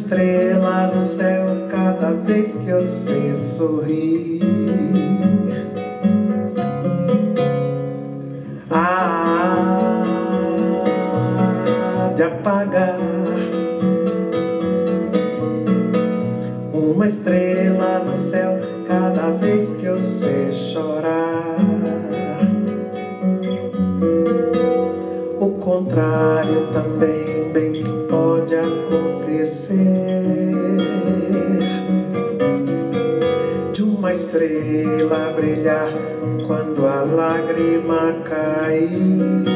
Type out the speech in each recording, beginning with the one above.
estrela no céu cada vez que você sorrir. De apagar uma estrela no céu cada vez que você chorar. O contrário também bem que pode acontecer, de uma estrela brilhar quando a lágrima cair.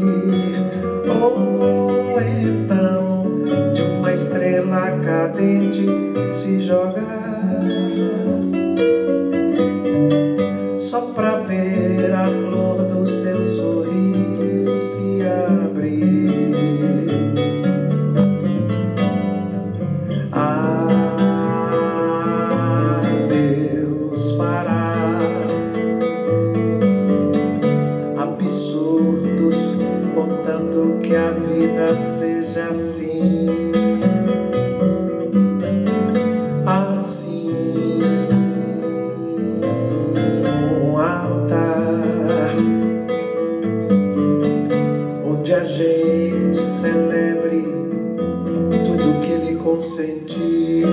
Ou então de uma estrela cadente se jogar, só pra ver a flor do seu sorriso se abrir. Deus fará absurdos, contanto que a vida seja assim. Assim, um altar onde a gente celebre tudo que ele consentiu.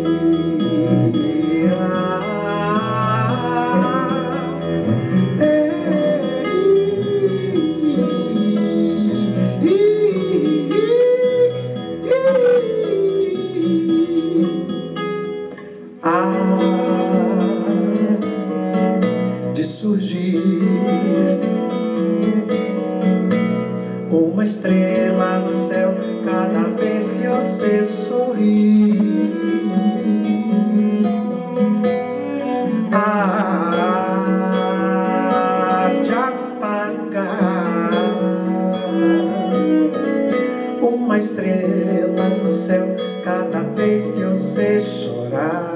De surgir uma estrela no céu cada vez que você sorrir. De apagar uma estrela no céu cada vez que você chorar.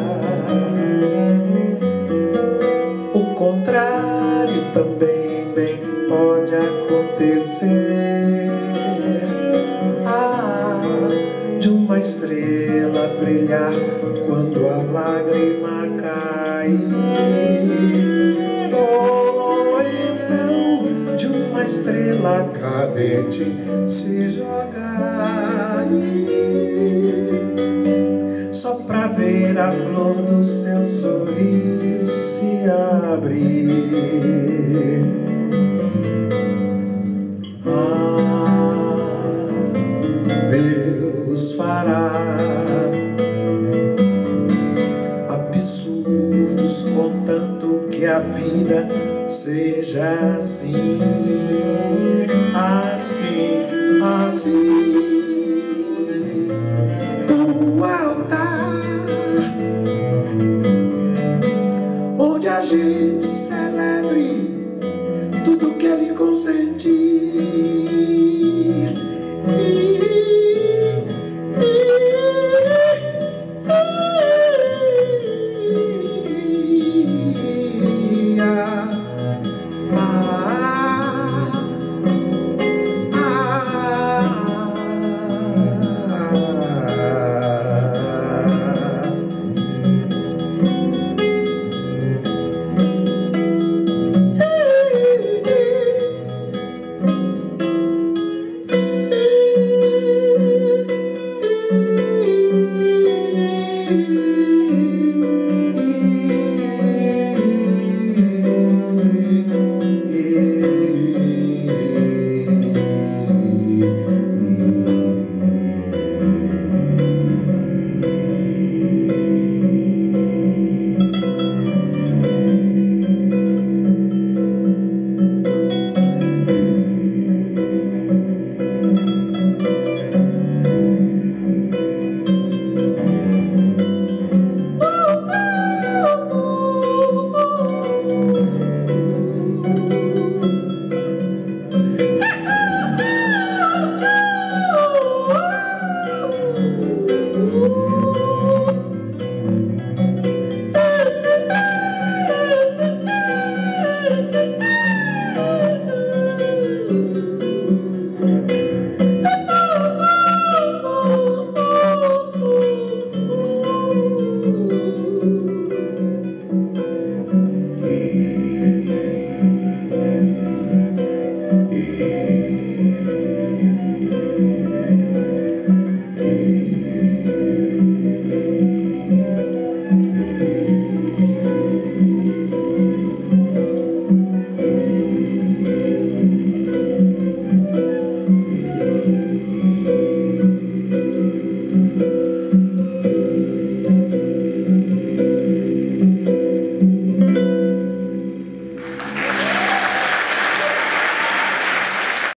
O contrário também bem pode acontecer, de uma estrela brilhar quando a lágrima cair. Ou então de uma estrela cadente se jogar, só pra ver a flor do seu sorriso se abrir. Deus fará absurdos, contanto que a vida seja assim. Assim, assim, um altar onde a gente celebre tudo que ele consentiu.